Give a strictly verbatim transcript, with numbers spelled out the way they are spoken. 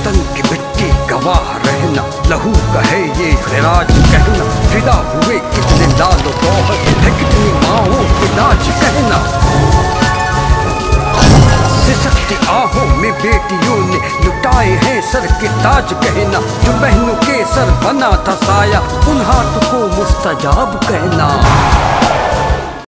वतन की मिट्टी गवाह रहना, लहू कहे ये खिराज कहना, फिदा हुए कितने लाल गौहर है, कितनी माओं की लाज कहना। सिसकती आहों में बेटियों ने लुटाए हैं सर के ताज कहना, जो बहनों के सर बना था साया, उन हाथ को मुस्तजाब कहना।